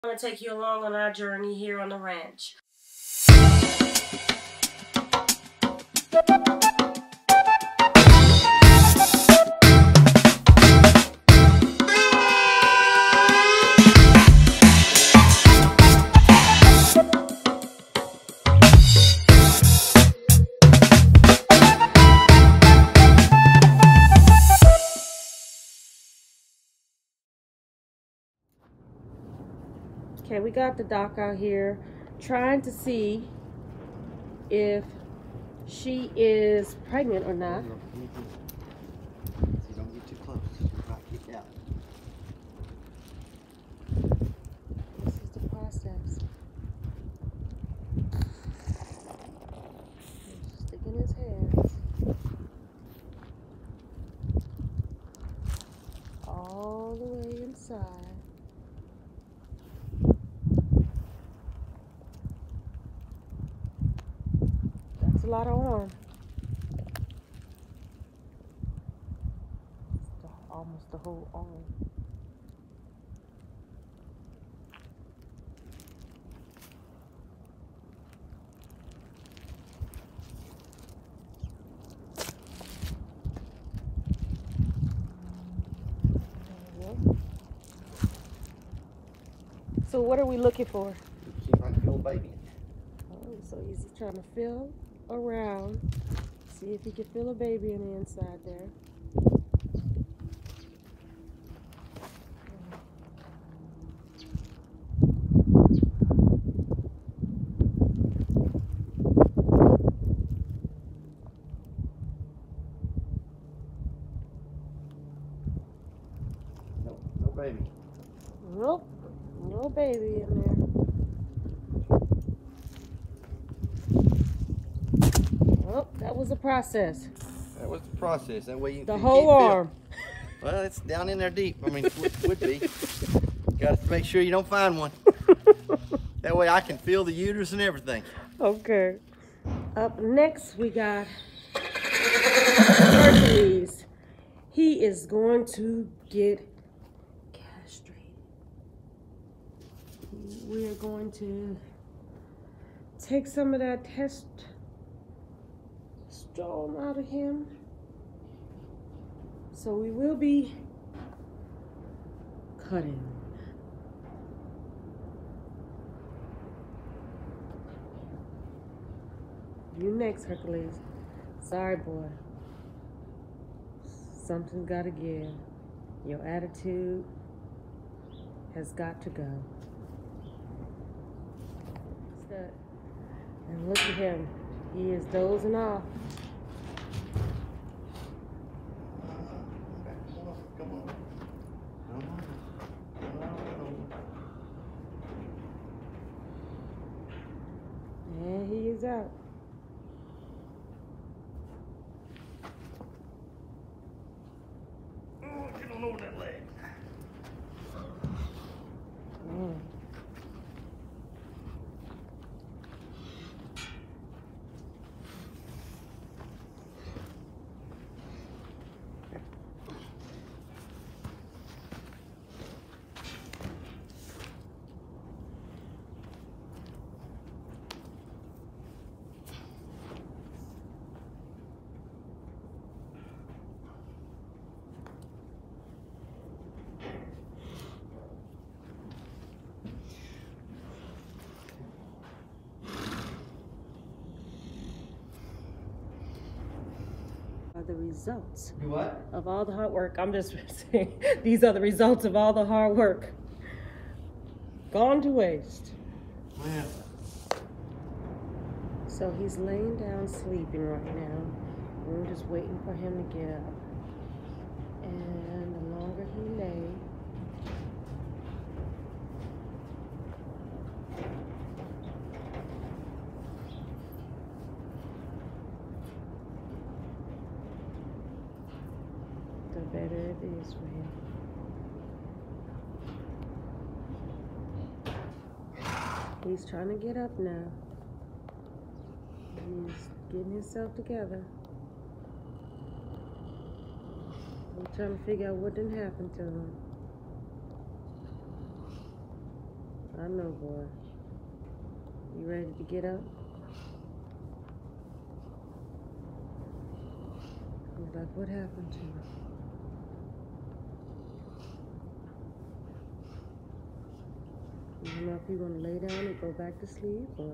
I'm going to take you along on our journey here on the ranch. Okay, we got the doc out here trying to see if she is pregnant or not. Don't get too close. You'll kick out. This is the process. He's sticking his hands all the way inside. That's a lot of arm. Almost the whole arm. So what are we looking for? See if I can feel a baby. Oh, so he's trying to feel around, see if he can feel a baby on the inside there. No baby. Nope, no baby in there. Oh, that was a process. That was the process. That way you The whole arm. Well, it's down in there deep. I mean, would be. Got to make sure you don't find one. That way I can feel the uterus and everything. Okay. Up next we got Hercules. He is going to get castrated. We are going to take some of that testosterone out of him. So we will be cutting. You next, Hercules. Sorry, boy. Something's got to give. Your attitude has got to go. And look at him. He is dozing off. And he is out. Get on over that leg. The results what? of all the hard work. I'm just saying, these are the results of all the hard work gone to waste. Well. So he's laying down sleeping right now. We're just waiting for him to get up. And the longer he lay, the better it is for him. He's trying to get up now. He's getting himself together. We're trying to figure out what didn't happen to him. I know, boy. You ready to get up? He's like, what happened to you? I don't know if you want to lay down and go back to sleep or...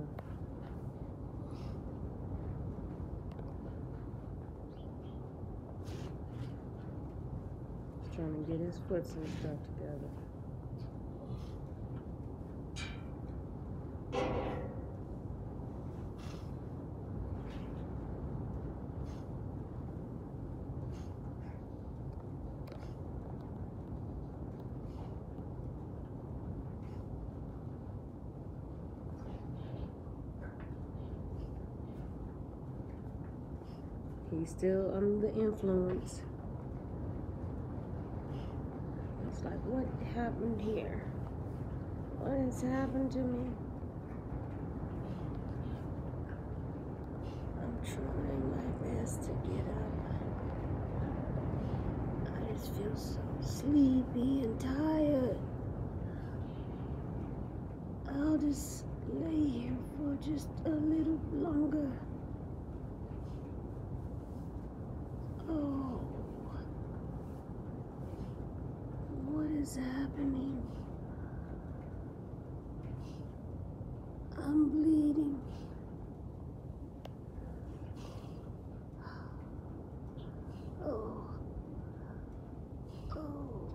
He's trying to get his foots and stuff together. He's still under the influence. It's like, what happened here? What has happened to me? I'm trying my best to get up. I just feel so sleepy and tired. I'll just lay here for just a little longer. Oh, what is happening? I'm bleeding. Oh, oh,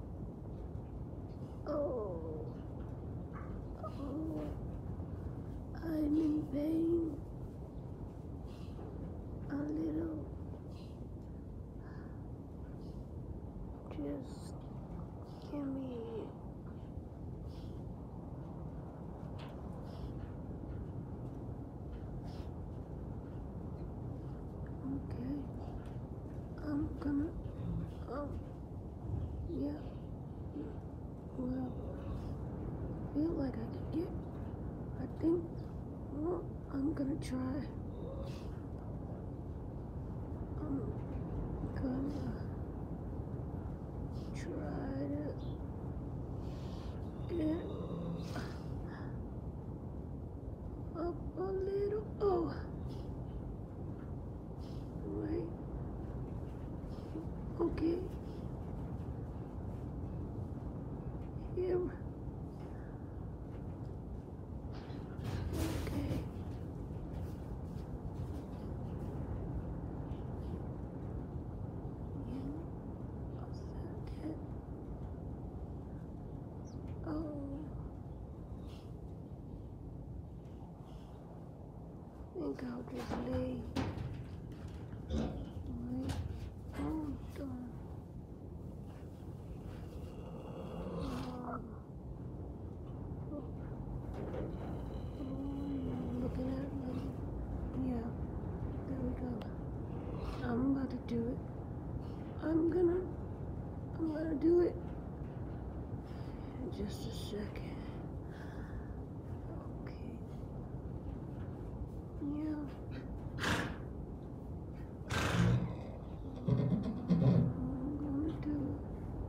oh, oh, I'm in pain. A little. Just give me. Okay. I'm gonna. Yeah. Well, I feel like I can get. I think. Well, I'm gonna try. I'm gonna try to get up a little. Oh, wait. Okay. Here. Okay. Oh. I think I'll just lay. Wait. Hold on. Looking at me. Yeah. There we go. I'm about to do it. I'm gonna do it in just a second. Okay. Yeah. I'm gonna do it.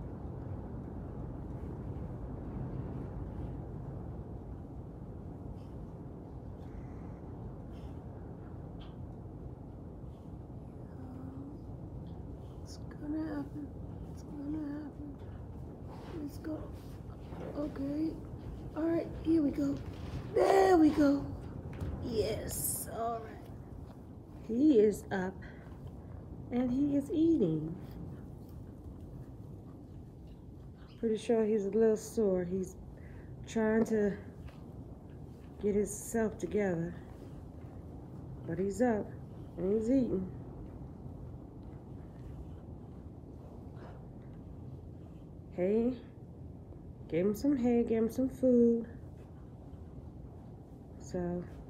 It's gonna happen. It's gonna happen. Let's go. Okay. Alright, here we go. There we go. Yes, alright. He is up and he is eating. Pretty sure he's a little sore. He's trying to get himself together. But he's up and he's eating. Hey, give him some hay, give him some food. So